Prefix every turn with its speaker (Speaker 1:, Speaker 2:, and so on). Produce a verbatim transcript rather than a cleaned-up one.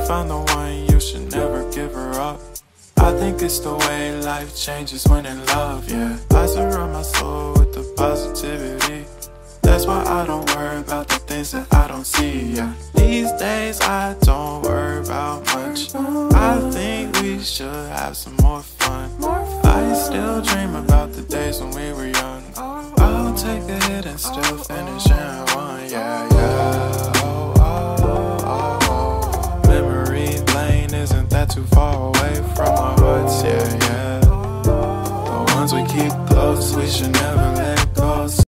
Speaker 1: find the one, you should never give her up. I think it's the way life changes when in love, yeah. I surround my soul with the positivity. That's why I don't worry about the things that I don't see, yeah. These days I don't worry about much. I think we should have some more fun. I still dream about the days when we were young. I'll take a hit and still finish in one, yeah, yeah. Oh, oh, oh, oh. Memory lane, isn't that too far away from our hearts, yeah, yeah. The ones we keep close, we should never let go.